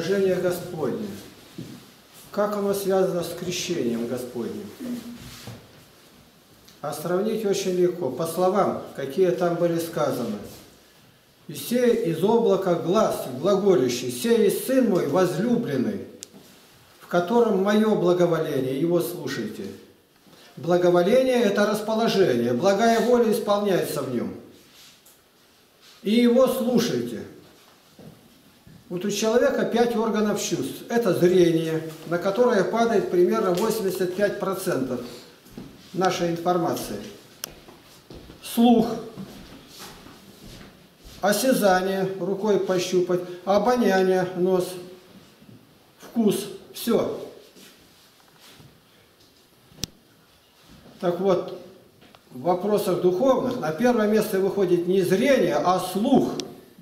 преображение Господне. Как оно связано с крещением Господним? А сравнить очень легко. По словам, какие там были сказаны. «И сей из облака глас глаголющий, сей есть Сын мой возлюбленный, в котором мое благоволение, его слушайте». Благоволение – это расположение, благая воля исполняется в нем. И его слушайте. Вот у человека 5 органов чувств. Это зрение, на которое падает примерно 85% нашей информации. Слух, осязание, рукой пощупать, обоняние, нос, вкус, все. Так вот, в вопросах духовных на первое место выходит не зрение, а слух.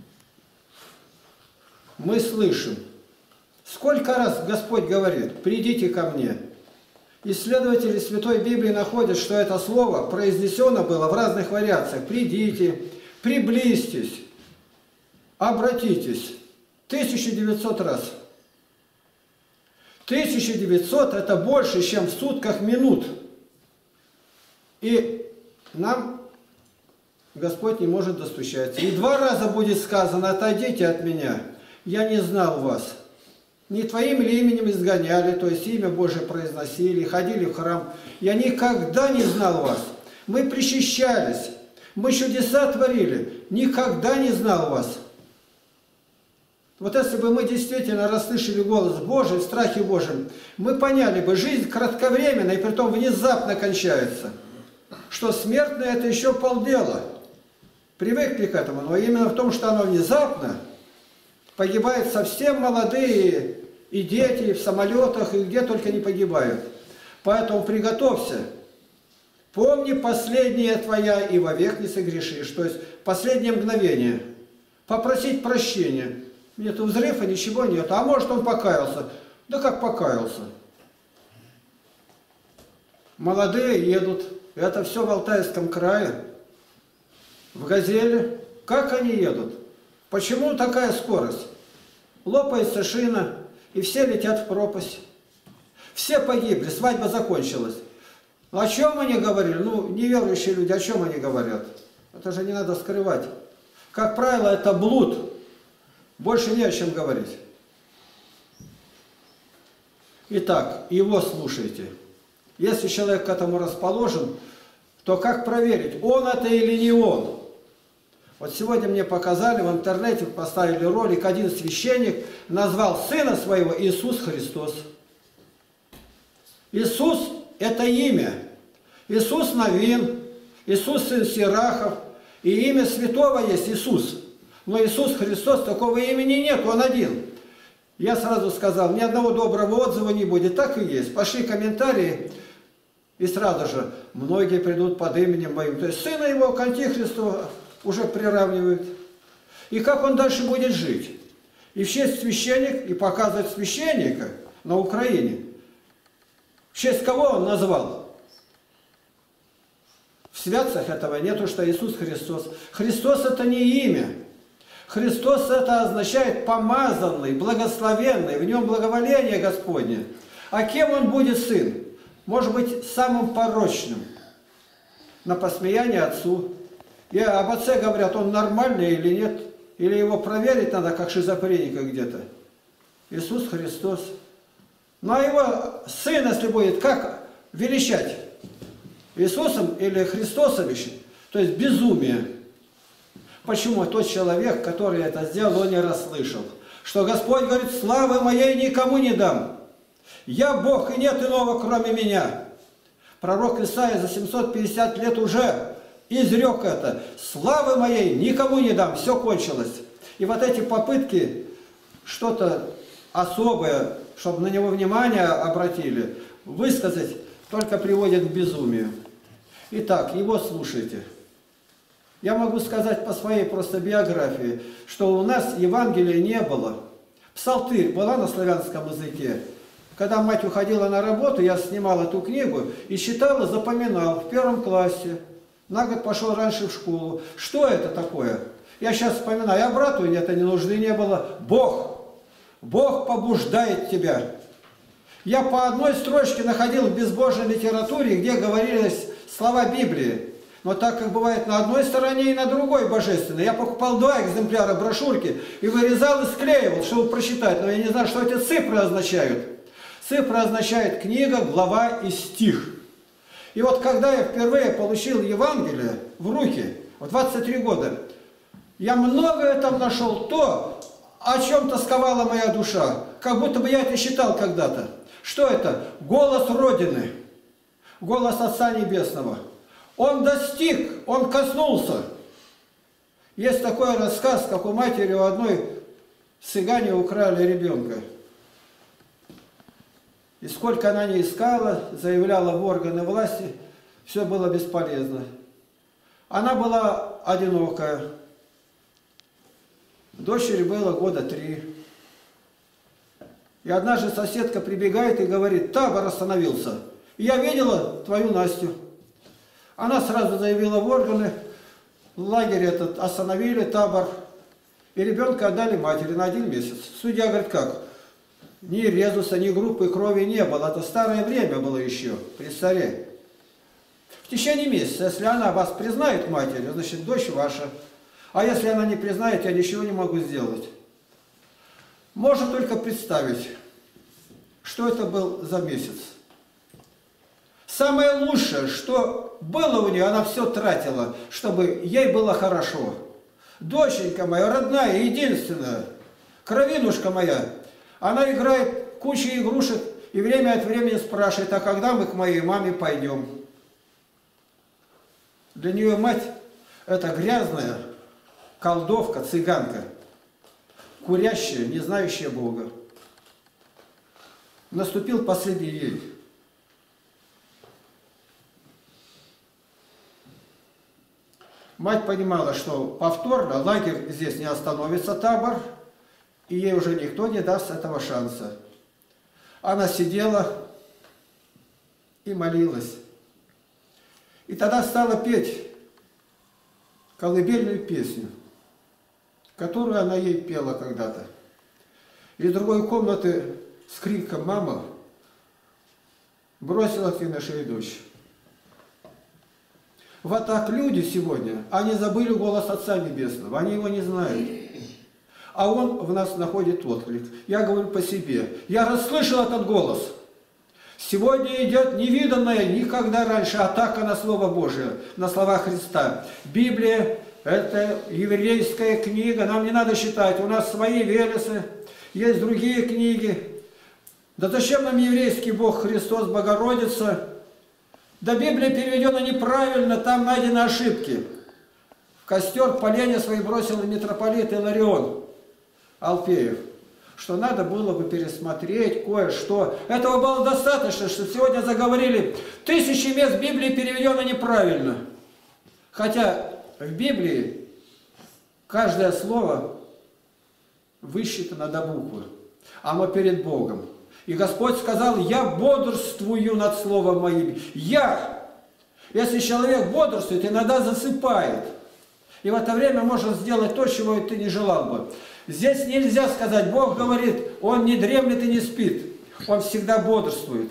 Мы слышим. Сколько раз Господь говорит: «Придите ко мне». Исследователи Святой Библии находят, что это слово произнесено было в разных вариациях. «Придите», «приблизьтесь», «обратитесь». 1900 раз. 1900 – это больше, чем в сутках минут. И нам Господь не может достучаться. И 2 раза будет сказано: «Отойдите от меня, я не знал вас». Не твоим ли именем изгоняли, то есть имя Божие произносили, ходили в храм. Я никогда не знал вас. Мы причащались, мы чудеса творили, никогда не знал вас. Вот если бы мы действительно расслышали голос Божий в страхе Божьем, мы поняли бы, жизнь кратковременна и притом внезапно кончается. Что смертное – это еще полдела. Привыкли к этому, но именно в том, что оно внезапно, погибают совсем молодые и дети, и в самолетах, и где только не погибают. Поэтому приготовься. Помни последнее твоя, и вовек не согрешишь. То есть последнее мгновение. Попросить прощения. Нету взрыва, ничего нет. А может, он покаялся. Да как покаялся? Молодые едут. Это все в Алтайском крае. В «Газели». Как они едут? Почему такая скорость? Лопается шина, и все летят в пропасть. Все погибли, свадьба закончилась. О чем они говорили? Ну, неверующие люди, о чем они говорят? Это же не надо скрывать. Как правило, это блуд. Больше не о чем говорить. Итак, его слушайте. Если человек к этому расположен, то как проверить, он это или не он? Вот сегодня мне показали, в интернете поставили ролик, один священник назвал сына своего Иисус Христос. Иисус – это имя. Иисус Новин, Иисус сын Сирахов, и имя святого есть Иисус. Но Иисус Христос, такого имени нет, он один. Я сразу сказал, ни одного доброго отзыва не будет, так и есть. Пошли комментарии, и сразу же многие придут под именем моим. То есть сына его к антихристу уже приравнивают. И как он дальше будет жить? И в честь священник, и показывает священника на Украине. В честь кого он назвал? В святцах этого нету, что Иисус Христос. Христос это не имя. Христос это означает помазанный, благословенный, в нем благоволение Господне. А кем он будет сын? Может быть, самым порочным. На посмеяние отцу. И об отце говорят, он нормальный или нет. Или его проверить надо, как шизофреника где-то. Иисус Христос. Ну а его сын, если будет, как величать? Иисусом или Христосом еще? То есть безумие. Почему тот человек, который это сделал, он не расслышал? Что Господь говорит, славы моей никому не дам. Я Бог, и нет иного, кроме меня. Пророк Исаия за 750 лет уже изрек это. Славы моей никому не дам. Все кончилось. И вот эти попытки что-то особое, чтобы на него внимание обратили, высказать, только приводит к безумию. Итак, его слушайте. Я могу сказать по своей просто биографии, что у нас Евангелия не было. Псалтырь была на славянском языке. Когда мать уходила на работу, я снимал эту книгу и читал и запоминал в 1 классе. На год пошел раньше в школу. Что это такое? Я сейчас вспоминаю, а брату это не нужды не было. Бог. Бог побуждает тебя. Я по одной строчке находил в безбожной литературе, где говорились слова Библии. Но так как бывает на одной стороне и на другой божественной. Я покупал 2 экземпляра брошюрки и вырезал и склеивал, чтобы прочитать. Но я не знаю, что эти цифры означают. Цифры означают книга, глава и стих. И вот когда я впервые получил Евангелие в руки, в 23 года, я многое там нашел то, о чем тосковала моя душа. Как будто бы я это считал когда-то. Что это? Голос Родины. Голос Отца Небесного. Он достиг, он коснулся. Есть такой рассказ, как у матери у одной цыгане украли ребенка. И сколько она не искала, заявляла в органы власти, все было бесполезно. Она была одинокая. Дочери было года 3. И однажды соседка прибегает и говорит: табор остановился. И я видела твою Настю. Она сразу заявила в органы, лагерь этот остановили, табор, и ребенка отдали матери на 1 месяц. Судья говорит: как? Ни резуса, ни группы крови не было. Это старое время было еще, при царе. В течение месяца, если она вас признает матерью, значит, дочь ваша. А если она не признает, я ничего не могу сделать. Можно только представить, что это был за месяц. Самое лучшее, что было у нее, она все тратила, чтобы ей было хорошо. Доченька моя, родная, единственная, кровинушка моя, она играет кучу игрушек и время от времени спрашивает: а когда мы к моей маме пойдем? Для нее мать – это грязная колдовка, цыганка, курящая, не знающая Бога. Наступил последний день. Мать понимала, что повторно лагерь здесь не остановится, табор, и ей уже никто не даст этого шанса. Она сидела и молилась. И тогда стала петь колыбельную песню, которую она ей пела когда-то. Из другой комнаты с криком «Мама!» бросилась ей на шею дочь. Вот так люди сегодня, они забыли голос Отца Небесного, они его не знают. А он в нас находит отклик. Я говорю по себе. Я расслышал этот голос. Сегодня идет невиданная никогда раньше атака на Слово Божие, на слова Христа. Библия – это еврейская книга, нам не надо считать. У нас свои Велесы, есть другие книги. Да зачем нам еврейский Бог Христос, Богородица? Да Библия переведена неправильно, там найдены ошибки. В костер поленья свои бросил митрополит Иларион Алфеев, что надо было бы пересмотреть кое-что. Этого было достаточно, что сегодня заговорили: 1000 мест Библии переведено неправильно. Хотя в Библии каждое слово высчитано до буквы. А мы перед Богом. И Господь сказал: я бодрствую над словом моим. Я. Если человек бодрствует, иногда засыпает. И в это время можно сделать то, чего ты не желал бы. Здесь нельзя сказать: Бог говорит, Он не дремлет и не спит. Он всегда бодрствует.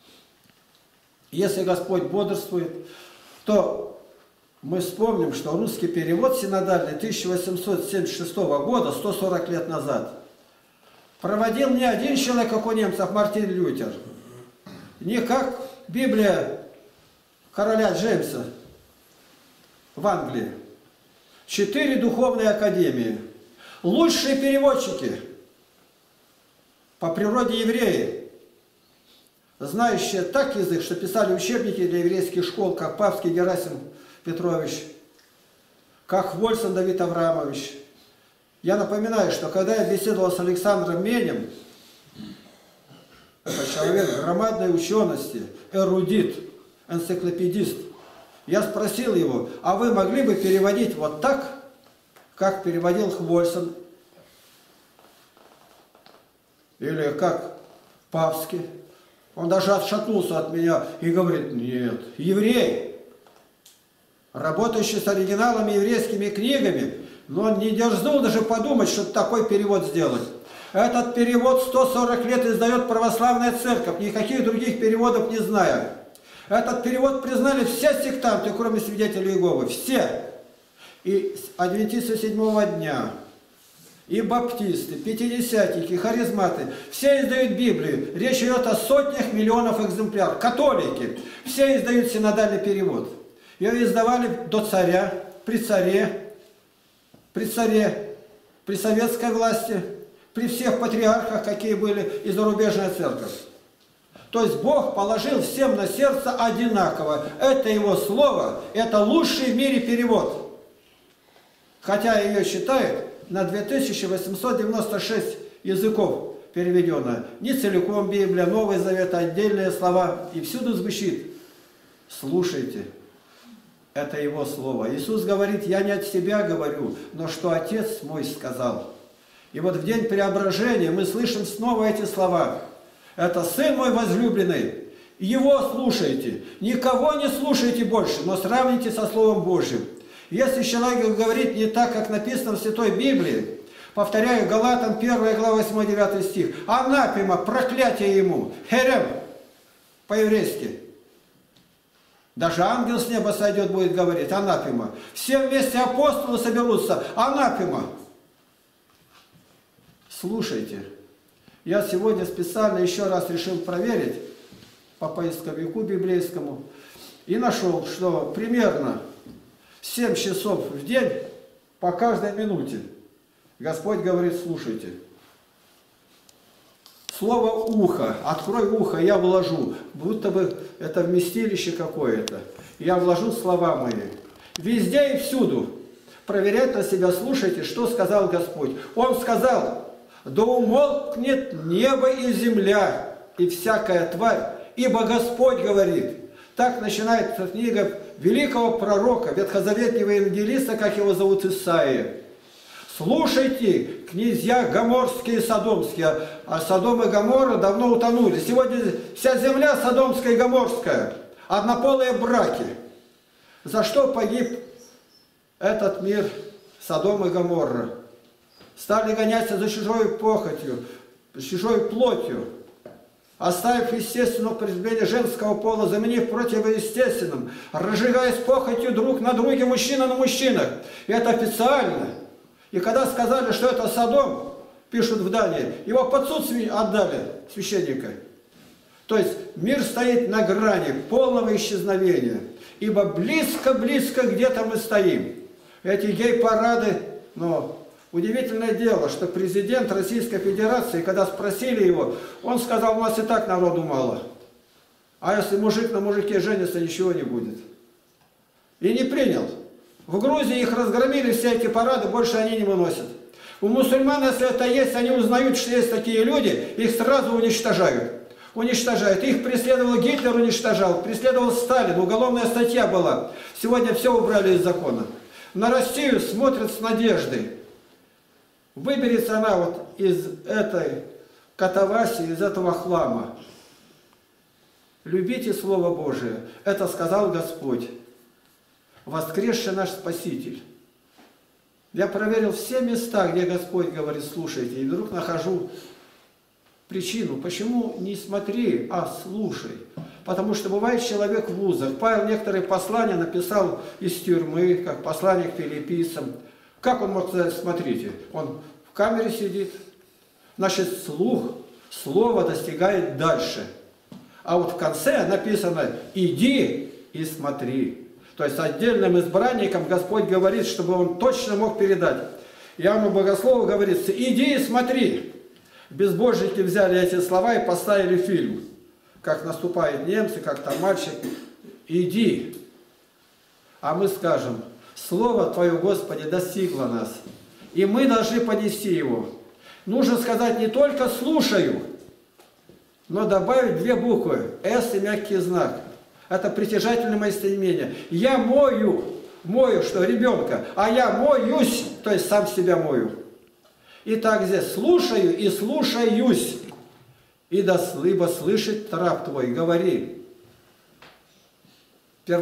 Если Господь бодрствует, то мы вспомним, что русский перевод синодальный 1876 года, 140 лет назад, проводил не один человек, как у немцев, Мартин Лютер. Не как Библия короля Джеймса в Англии. 4 духовные академии. Лучшие переводчики по природе евреи, знающие так язык, что писали учебники для еврейских школ, как Павский Герасим Петрович, как Вольсон Давид Авраамович. Я напоминаю, что когда я беседовал с Александром Менем, это человек громадной учености, эрудит, энциклопедист, я спросил его: а вы могли бы переводить вот так, как переводил Хвольсон? Или как Павский? Он даже отшатнулся от меня и говорит: нет, еврей, работающий с оригиналами еврейскими книгами, но он не дерзнул даже подумать, что такой перевод сделать. Этот перевод 140 лет издает православная церковь, никаких других переводов не знаю. Этот перевод признали все сектанты, кроме свидетелей Иеговы, все. И адвентисты седьмого дня, и баптисты, пятидесятники, харизматы, все издают Библию. Речь идет о сотнях миллионов экземпляров. Католики, все издают синодальный перевод. Ее издавали до царя, при царе, при советской власти, при всех патриархах, какие были, и зарубежная церковь. То есть Бог положил всем на сердце одинаково. Это Его Слово, это лучший в мире перевод. Хотя ее считают на 2896 языков переведено. Не целиком Библия, Новый Завет, отдельные слова. И всюду звучит: слушайте, это Его Слово. Иисус говорит: я не от себя говорю, но что Отец мой сказал. И вот в день преображения мы слышим снова эти слова. Это Сын мой возлюбленный, Его слушайте. Никого не слушайте больше, но сравните со Словом Божьим. Если человек говорит не так, как написано в Святой Библии, повторяю, Галатам 1 глава 8-9 стих, анафема, проклятие ему, херем, по-еврейски. Даже ангел с неба сойдет, будет говорить, анафема. Все вместе апостолы соберутся, анафема. Слушайте, я сегодня специально еще раз решил проверить по поисковику библейскому и нашел, что примерно 7 часов в день по каждой минуте Господь говорит: слушайте. Слово «ухо», открой ухо, я вложу, будто бы это вместилище какое-то. Я вложу слова мои. Везде и всюду. Проверять на себя, слушайте, что сказал Господь. Он сказал: да умолкнет небо и земля, и всякая тварь, ибо Господь говорит. Так начинается книга великого пророка, ветхозаветнего евангелиста, как его зовут, Исаия. Слушайте, князья гоморские и содомские, а Содом и Гоморра давно утонули. Сегодня вся земля содомская и гоморская, однополые браки. За что погиб этот мир, Содом и Гоморра? Стали гоняться за чужой похотью, чужой плотью, оставив естественное преступление женского пола, заменив противоестественным, разжигаясь похотью друг на друге, мужчина на мужчинах. И это официально. И когда сказали, что это Содом, пишут в Дании, его под суд отдали, священника. То есть мир стоит на грани полного исчезновения. Ибо близко-близко где-то мы стоим. Эти гей-парады, но удивительное дело, что президент Российской Федерации, когда спросили его, он сказал: у нас и так народу мало. А если мужик на мужике женится, ничего не будет. И не принял. В Грузии их разгромили, все эти парады, больше они не выносят. У мусульман, если это есть, они узнают, что есть такие люди, их сразу уничтожают. Уничтожают. Их преследовал Гитлер, уничтожал, преследовал Сталин, уголовная статья была. Сегодня все убрали из закона. На Россию смотрят с надеждой. Выберется она вот из этой катавасии, из этого хлама. Любите Слово Божие. Это сказал Господь. Воскресший наш Спаситель. Я проверил все места, где Господь говорит: слушайте, и вдруг нахожу причину. Почему не смотри, а слушай? Потому что бывает человек в вузах. Павел некоторые послания написал из тюрьмы, как послание к филиппийцам. Как он мог сказать: смотрите? Он в камере сидит. Значит, слух, слово достигает дальше. А вот в конце написано: иди и смотри. То есть отдельным избранникам Господь говорит, чтобы он точно мог передать. Иоанну Богослову говорится: иди и смотри. Безбожники взяли эти слова и поставили фильм. Как наступают немцы, как там мальчик. Иди. А мы скажем: Слово Твое, Господи, достигло нас. И мы должны понести его. Нужно сказать не только «слушаю», но добавить 2 буквы «с» и мягкий знак. Это притяжательное местоимение. Я мою что, ребенка, а я моюсь, то есть сам себя мою. Итак, здесь слушаю и слушаюсь. Ибо слышит раб твой, говори.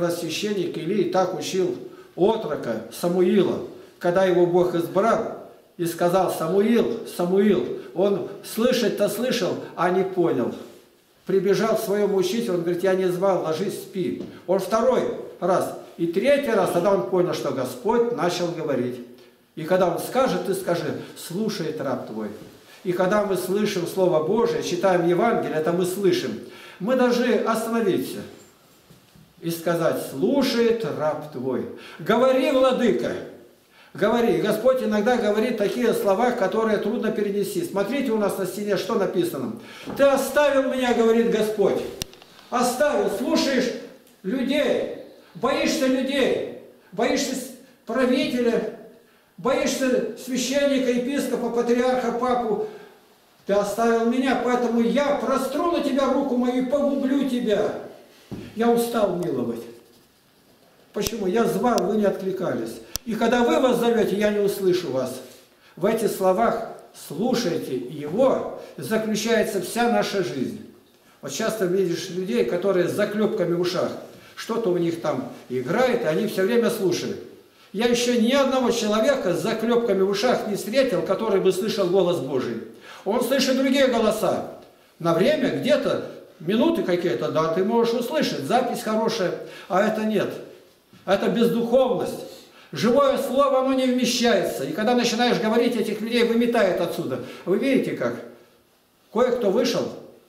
Первосвященник Илий так учил отрока Самуила, когда его Бог избрал, и сказал: Самуил, Самуил. Он слышать-то слышал, а не понял. Прибежал к своему учителю, он говорит: я не звал, ложись, спи. Он второй раз. И третий раз, тогда он понял, что Господь начал говорить. И когда он скажет, ты скажи: слушает раб твой. И когда мы слышим Слово Божие, читаем Евангелие, это мы слышим, мы должны остановиться и сказать: слушает раб твой. Говори, владыка, говори. Господь иногда говорит такие слова, которые трудно перенести. Смотрите, у нас на стене что написано. Ты оставил меня, говорит Господь. Оставил, слушаешь людей, боишься людей, боишься правителя, боишься священника, епископа, патриарха, папу. Ты оставил меня, поэтому я простру на тебя руку мою и погублю тебя. Я устал миловать. Почему? Я звал, вы не откликались. И когда вы вас зовете, я не услышу вас. В этих словах слушайте его, заключается вся наша жизнь. Вот часто видишь людей, которые с заклепками в ушах. Что-то у них там играет, и они все время слушают. Я еще ни одного человека с заклепками в ушах не встретил, который бы слышал голос Божий. Он слышит другие голоса. На время, где-то, минуты какие-то, да, ты можешь услышать, запись хорошая, а это нет. Это бездуховность. Живое слово, оно не вмещается. И когда начинаешь говорить, этих людей выметает отсюда. Вы видите как? Кое-кто вышел,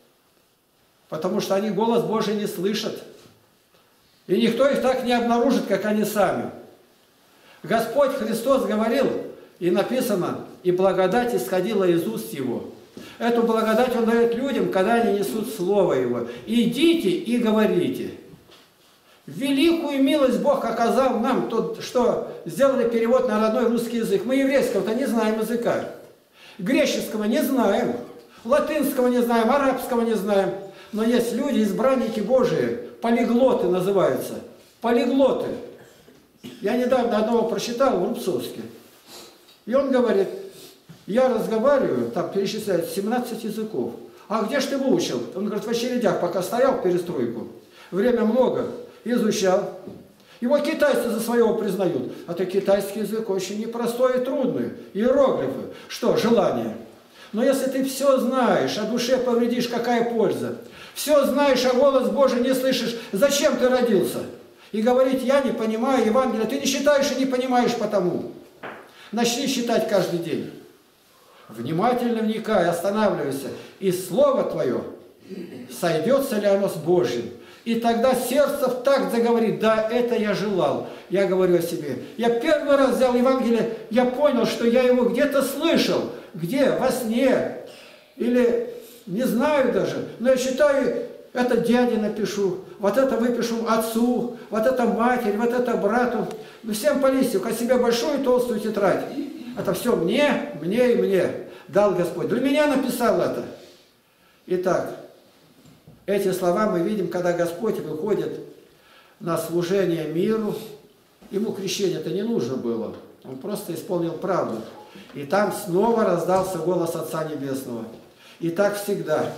потому что они голос Божий не слышат. И никто их так не обнаружит, как они сами. Господь Христос говорил, и написано, и благодать исходила из уст Его. Эту благодать Он дает людям, когда они несут Слово Его. Идите и говорите. Великую милость Бог оказал нам, тот, что сделали перевод на родной русский язык. Мы еврейского-то не знаем языка. Греческого не знаем. Латынского не знаем, арабского не знаем. Но есть люди, избранники Божии, полиглоты называются. Полиглоты. Я недавно одного прочитал в Рубцовске. И он говорит: я разговариваю, там перечисляет 17 языков. А где ж ты выучил? Он говорит: в очередях, пока стоял в перестройку. Время много. Изучал. Его китайцы за своего признают. А то китайский язык очень непростой и трудный. Иероглифы. Что? Желание. Но если ты все знаешь, о душе повредишь, какая польза? Все знаешь, а голос Божий не слышишь, зачем ты родился? И говорить: я не понимаю Евангелие. Ты не считаешь и не понимаешь потому. Начни считать каждый день. Внимательно вникай, останавливайся. И слово твое, сойдется ли оно с Божьим? И тогда сердце так заговорит: да, это я желал. Я говорю о себе. Я первый раз взял Евангелие, я понял, что я его где-то слышал. Где? Во сне. Или не знаю даже. Но я читаю, это дяде напишу, вот это выпишу отцу, вот это матери, вот это брату. Ну всем по листику, а себе большую толстую тетрадь. Это все мне и мне дал Господь. Для меня написал это. Итак, эти слова мы видим, когда Господь выходит на служение миру. Ему крещение-то не нужно было. Он просто исполнил правду. И там снова раздался голос Отца Небесного. И так всегда.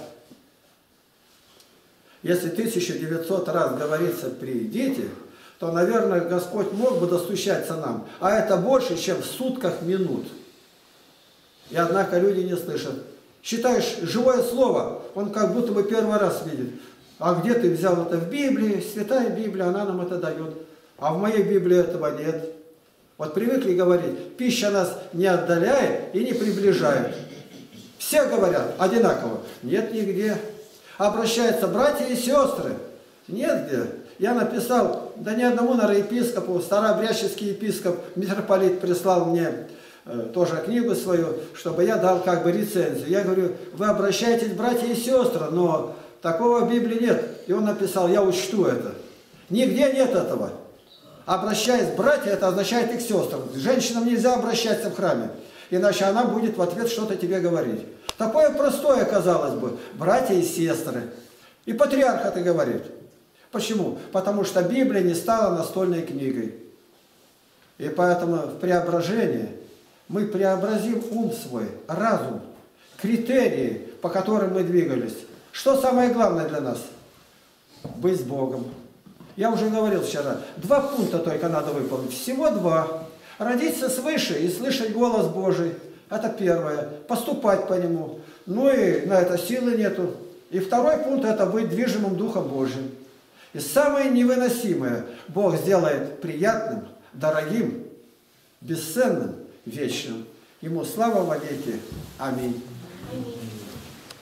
Если 1900 раз говорится «придите», то, наверное, Господь мог бы достучаться нам. А это больше, чем в сутках минут. И однако люди не слышат. Считаешь, живое слово, он как будто бы первый раз видит. А где ты взял это в Библии? Святая Библия, она нам это дает. А в моей Библии этого нет. Вот привыкли говорить, пища нас не отдаляет и не приближает. Все говорят одинаково. Нет нигде. Обращаются братья и сестры. Нет где. Я написал, да ни одному, наверное, епископу, старообрядческий епископ, митрополит прислал мне тоже книгу свою, чтобы я дал как бы рецензию. Я говорю, вы обращаетесь, братья и сестры, но такого в Библии нет. И он написал, я учту это. Нигде нет этого. Обращаясь братья, это означает и к сестрам. К женщинам нельзя обращаться в храме, иначе она будет в ответ что-то тебе говорить. Такое простое, казалось бы, братья и сестры. И патриарх это говорит. Почему? Потому что Библия не стала настольной книгой. И поэтому в преображении мы преобразим ум свой, разум, критерии, по которым мы двигались. Что самое главное для нас? Быть с Богом. Я уже говорил вчера, 2 пункта только надо выполнить. Всего 2. Родиться свыше и слышать голос Божий. Это первое. Поступать по нему. Ну и на это силы нету. И второй пункт – это быть движимым Духом Божьим. И самое невыносимое Бог сделает приятным, дорогим, бесценным, вечным. Ему слава во веки. Аминь.